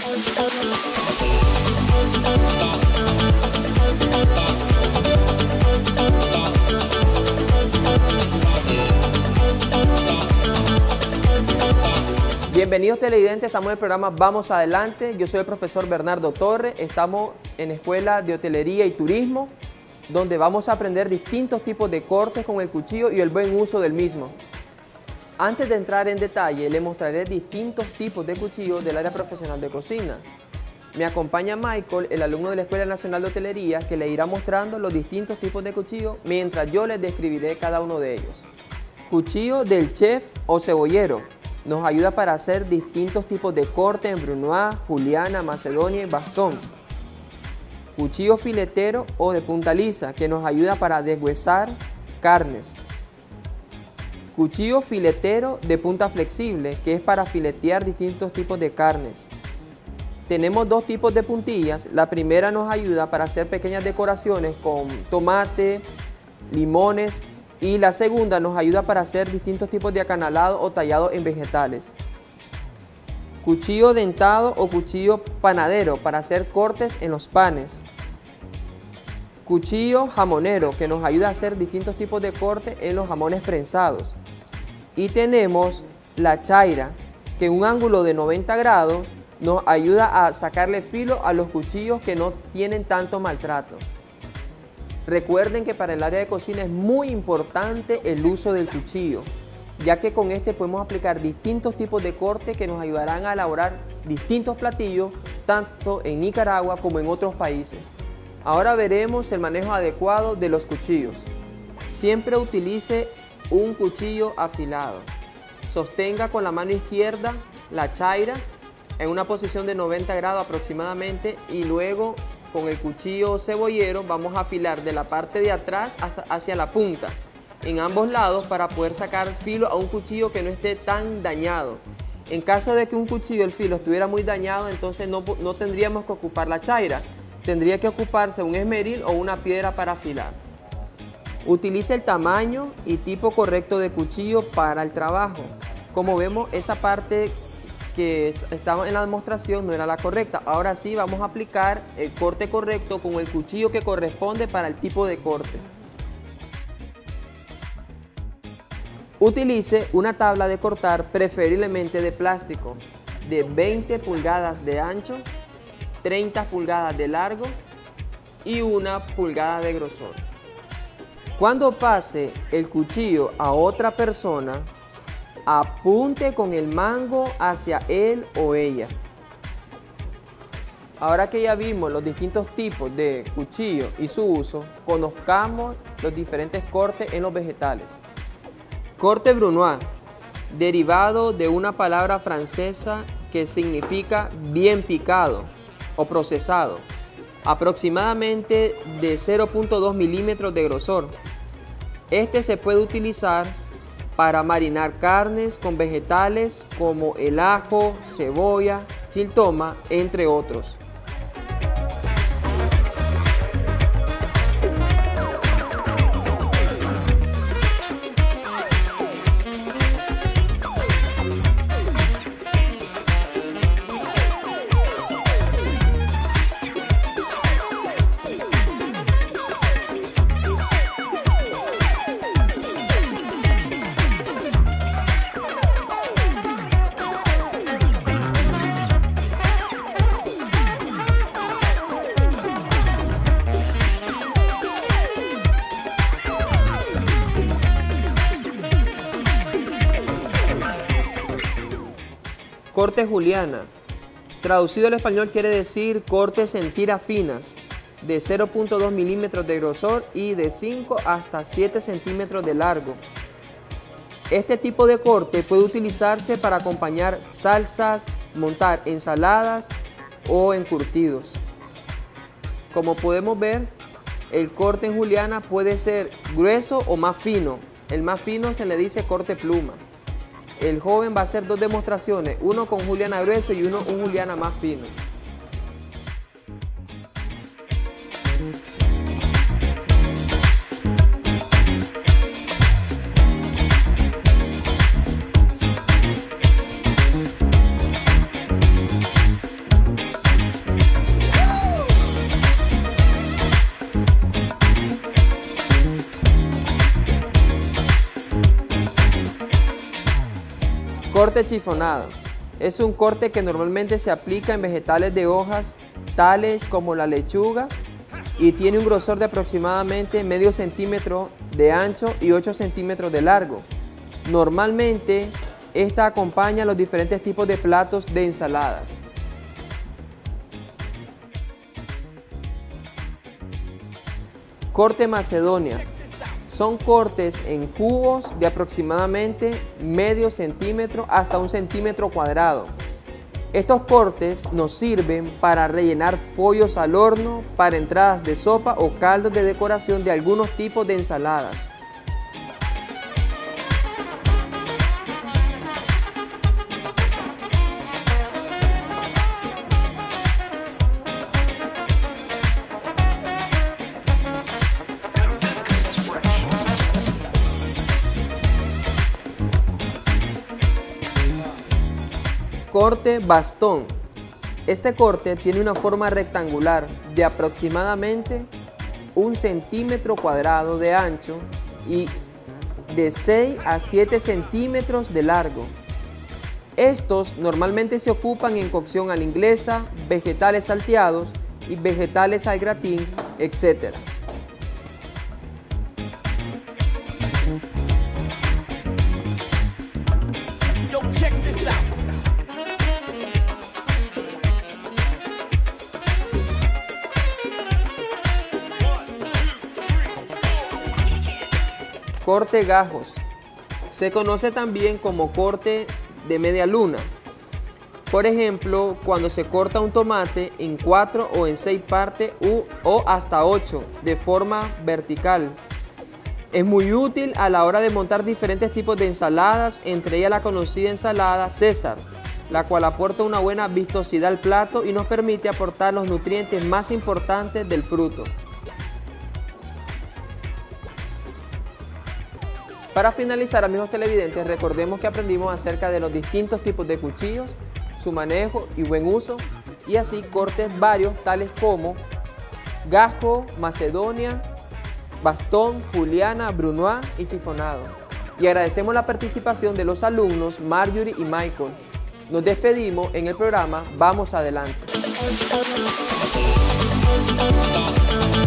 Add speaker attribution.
Speaker 1: Bienvenidos televidentes, estamos en el programa Vamos Adelante. Yo soy el profesor Bernardo Torres, estamos en Escuela de Hotelería y Turismo, donde vamos a aprender distintos tipos de cortes con el cuchillo y el buen uso del mismo. Antes de entrar en detalle, les mostraré distintos tipos de cuchillos del área profesional de cocina. Me acompaña Michael, el alumno de la Escuela Nacional de Hotelería, que le irá mostrando los distintos tipos de cuchillos mientras yo les describiré cada uno de ellos. Cuchillo del chef o cebollero. Nos ayuda para hacer distintos tipos de corte en brunoise, juliana, macedonia y bastón. Cuchillo filetero o de punta lisa, que nos ayuda para deshuesar carnes. Cuchillo filetero de punta flexible, que es para filetear distintos tipos de carnes. Tenemos dos tipos de puntillas. La primera nos ayuda para hacer pequeñas decoraciones con tomate, limones, y la segunda nos ayuda para hacer distintos tipos de acanalado o tallado en vegetales. Cuchillo dentado o cuchillo panadero para hacer cortes en los panes. Cuchillo jamonero, que nos ayuda a hacer distintos tipos de cortes en los jamones prensados. Y tenemos la chaira, que en un ángulo de 90 grados nos ayuda a sacarle filo a los cuchillos que no tienen tanto maltrato. Recuerden que para el área de cocina es muy importante el uso del cuchillo, ya que con este podemos aplicar distintos tipos de cortes que nos ayudarán a elaborar distintos platillos, tanto en Nicaragua como en otros países. Ahora veremos el manejo adecuado de los cuchillos. Siempre utilice un cuchillo afilado. Sostenga con la mano izquierda la chaira en una posición de 90 grados aproximadamente y luego con el cuchillo cebollero vamos a afilar de la parte de atrás hacia la punta, en ambos lados, para poder sacar filo a un cuchillo que no esté tan dañado. En caso de que un cuchillo, el filo, estuviera muy dañado, entonces no tendríamos que ocupar la chaira, tendría que ocuparse un esmeril o una piedra para afilar. Utilice el tamaño y tipo correcto de cuchillo para el trabajo. Como vemos, esa parte que estaba en la demostración no era la correcta. Ahora sí vamos a aplicar el corte correcto con el cuchillo que corresponde para el tipo de corte. Utilice una tabla de cortar preferiblemente de plástico de 20 pulgadas de ancho, 30 pulgadas de largo y 1 pulgada de grosor. Cuando pase el cuchillo a otra persona, apunte con el mango hacia él o ella. Ahora que ya vimos los distintos tipos de cuchillo y su uso, conozcamos los diferentes cortes en los vegetales. Corte brunoise, derivado de una palabra francesa que significa bien picado o procesado, aproximadamente de 0.2 milímetros de grosor. Este se puede utilizar para marinar carnes con vegetales como el ajo, cebolla, chiltoma, entre otros. Corte juliana, traducido al español quiere decir cortes en tiras finas de 0.2 milímetros de grosor y de 5 hasta 7 centímetros de largo. Este tipo de corte puede utilizarse para acompañar salsas, montar ensaladas o encurtidos. Como podemos ver, el corte en juliana puede ser grueso o más fino. El más fino se le dice corte pluma. El joven va a hacer dos demostraciones, uno con juliana grueso y uno un juliana más fino. Corte chifonado. Es un corte que normalmente se aplica en vegetales de hojas tales como la lechuga y tiene un grosor de aproximadamente medio centímetro de ancho y 8 centímetros de largo. Normalmente esta acompaña los diferentes tipos de platos de ensaladas. Corte Macedonia. Son cortes en cubos de aproximadamente medio centímetro hasta 1 centímetro cuadrado. Estos cortes nos sirven para rellenar pollos al horno, para entradas de sopa o caldos de decoración de algunos tipos de ensaladas. Corte bastón. Este corte tiene una forma rectangular de aproximadamente 1 centímetro cuadrado de ancho y de 6 a 7 centímetros de largo. Estos normalmente se ocupan en cocción a la inglesa, vegetales salteados y vegetales al gratín, etc. Corte gajos. Se conoce también como corte de media luna. Por ejemplo, cuando se corta un tomate en 4 o en 6 partes o hasta 8 de forma vertical. Es muy útil a la hora de montar diferentes tipos de ensaladas, entre ellas la conocida ensalada César, la cual aporta una buena vistosidad al plato y nos permite aportar los nutrientes más importantes del fruto. Para finalizar, amigos televidentes, recordemos que aprendimos acerca de los distintos tipos de cuchillos, su manejo y buen uso, y así cortes varios tales como gajo, macedonia, bastón, juliana, brunoise y chifonado. Y agradecemos la participación de los alumnos Marjorie y Michael. Nos despedimos en el programa Vamos Adelante.